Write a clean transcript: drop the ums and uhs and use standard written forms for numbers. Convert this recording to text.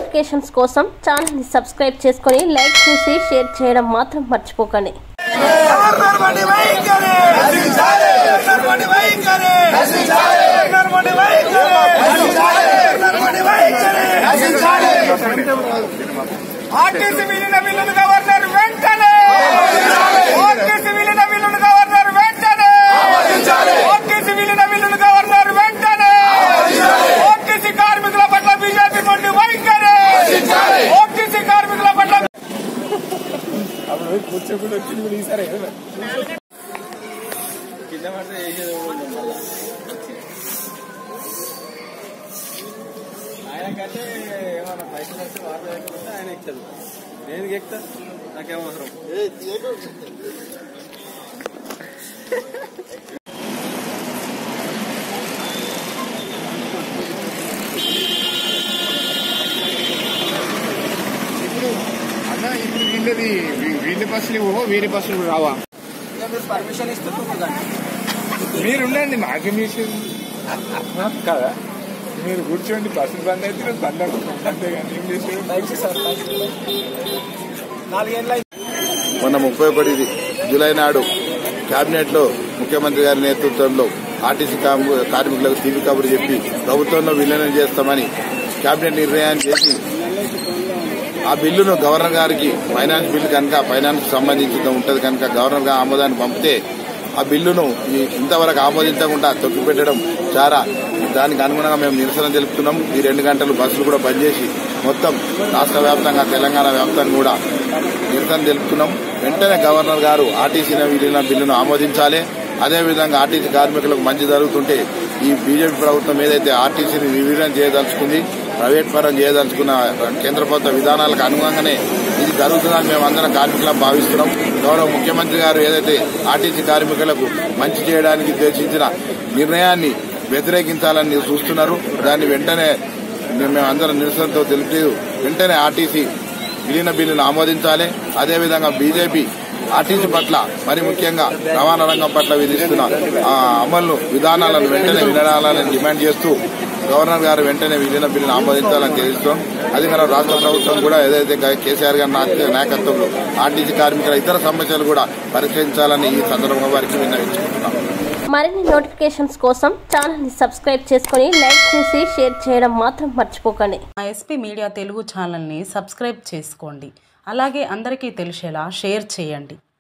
Notifications కోసం channel ని subscribe చేసుకొని లైక్ చేసి షేర్ చేయడం మాత్రం మర్చిపోకండి। వీళ్ళ బస్సులు వేరే బస్సులు రావా? పర్మిషన్ ఇస్తుంది మీరుండండి, మాకు కదా మీరు కూర్చోండి. బస్సులు బంద్ అయితే బంద్ అంతేగాని ఏం చేసాడు? మొన్న 31 జూలై నాడు కేబినెట్ లో ముఖ్యమంత్రి గారి నేతృత్వంలో ఆర్టీసీ కార్మికులకు తీపి కబురు చెప్పి ప్రభుత్వంలో విలీనం చేస్తామని కేబినెట్ నిర్ణయాన్ని చేసి ఆ బిల్లును గవర్నర్ గారికి ఫైనాన్స్ బిల్లు కనుక ఫైనాన్స్ సంబంధించి ఉంటది కనుక గవర్నర్ గారు ఆమోదాన్ని పంపితే ఆ బిల్లును ఇంతవరకు ఆమోదించకుండా తొక్కిపెట్టడం చాలా దానికి అనుగుణంగా మేము నిరసన తెలుపుతున్నాం। ఈ 2 గంటలు బస్సులు కూడా బంద్ చేసి మొత్తం రాష్ట్ర వ్యాప్తంగా తెలంగాణ వ్యాప్తంగా కూడా నిరసన తెలుపుతున్నాం। వెంటనే గవర్నర్ గారు ఆర్టీసీ విలీన బిల్లును ఆమోదించాలి। అదేవిధంగా ఆర్టీసీ కార్మికులకు మంచి జరుగుతుంటే ఈ బీజేపీ ప్రభుత్వం ఏదైతే ఆర్టీసీని విలీనం చేయదలుచుకుంది, ప్రైవేట్ పరం చేయదలుచుకున్న కేంద్ర ప్రభుత్వ విధానాలకు అనుగుణంగానే ఇది జరుగుతుందని మేము అందరం కార్మికులను భావిస్తున్నాం। గౌరవ ముఖ్యమంత్రి గారు ఏదైతే ఆర్టీసీ కార్మికులకు మంచి చేయడానికి ఉద్దేశించిన నిర్ణయాన్ని వ్యతిరేకించాలని చూస్తున్నారు, దాన్ని వెంటనే మేమందరం నిరసనతో తెలుపుతూ వెంటనే ఆర్టీసీ విలీన బిల్లును ఆమోదించాలి। అదేవిధంగా బీజేపీ ఆర్టీసీ పట్ల మరి ముఖ్యంగా రవాణా రంగం పట్ల విధిస్తున్న అమలు విధానాలను వెంటనే వినాలని డిమాండ్ చేస్తూ గవర్నర్ గారు వెంటనే విలీన బిల్లును ఆమోదించాలని తెలుస్తున్నాం। అది మన రాష్ట్ర ప్రభుత్వం కూడా ఏదైతే కేసీఆర్ గారి నాయకత్వంలో ఆర్టీసీ కార్మికుల ఇతర సమస్యలు కూడా పరిష్కరించాలని ఈ సందర్భంగా వారికి విన్నవించుకుంటున్నాం। మరిన్ని నోటిఫికేషన్స్ కోసం ఛానల్ ని సబ్స్క్రైబ్ చేసుకొని లైక్ చేసి షేర్ చేయడం మాత్రం మర్చిపోకండి। ఎస్పీ మీడియా తెలుగు ఛానల్ ని సబ్స్క్రైబ్ చేసుకోండి, అలాగే అందరికీ తెలిసేలా షేర్ చేయండి।